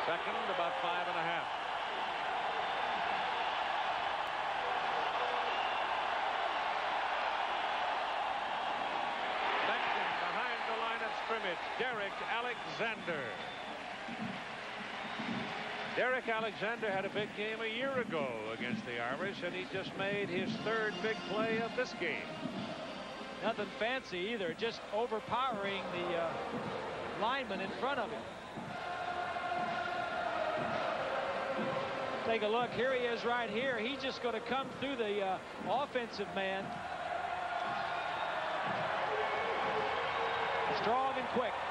Second, about 5.5. Becton behind the line of scrimmage. Derrick Alexander. Derrick Alexander had a big game a year ago against the Irish, and he just made his third big play of this game. Nothing fancy either, just overpowering the lineman in front of him. Take a look. Here he is right here. He's just going to come through the offensive man. Strong and quick.